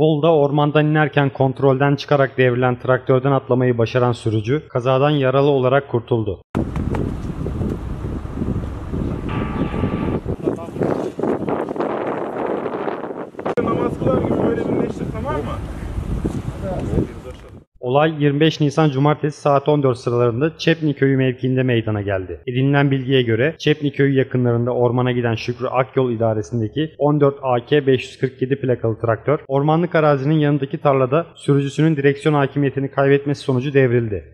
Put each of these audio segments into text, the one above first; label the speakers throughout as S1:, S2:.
S1: Bolu'da ormandan inerken kontrolden çıkarak devrilen traktörden atlamayı başaran sürücü kazadan yaralı olarak kurtuldu.
S2: Namaz kılar gibi böyle birleştir, tamam mı?
S1: Olay 25 Nisan Cumartesi saat 14 sıralarında Çepni Köyü mevkiinde meydana geldi. Edinilen bilgiye göre Çepni Köyü yakınlarında ormana giden Şükrü Akyol idaresindeki 14 AK 547 plakalı traktör, ormanlık arazinin yanındaki tarlada sürücüsünün direksiyon hakimiyetini kaybetmesi sonucu devrildi.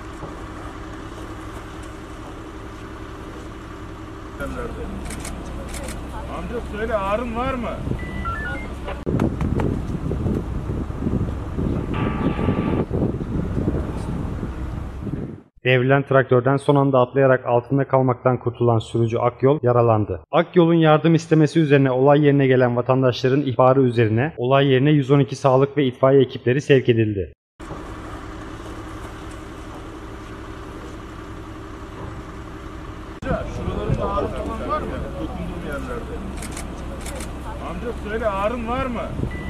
S2: Amca söyle, ağrın var mı?
S1: Devrilen traktörden son anda atlayarak altında kalmaktan kurtulan sürücü Akyol yaralandı. Akyol'un yardım istemesi üzerine olay yerine gelen vatandaşların ihbarı üzerine olay yerine 112 sağlık ve itfaiye ekipleri sevk edildi.
S2: Amca şuralarında ağrı falan var mı? Dokunduğum yerlerde. Amca söyle, ağrın var mı?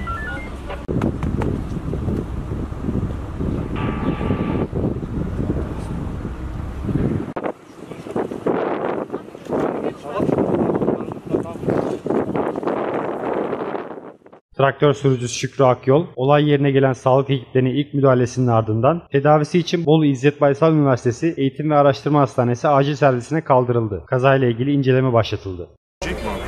S1: Traktör sürücüsü Şükrü Akyol, olay yerine gelen sağlık ekiplerinin ilk müdahalesinin ardından tedavisi için Bolu İzzet Baysal Üniversitesi Eğitim ve Araştırma Hastanesi acil servisine kaldırıldı. Kazayla ilgili inceleme başlatıldı.
S2: Çekme.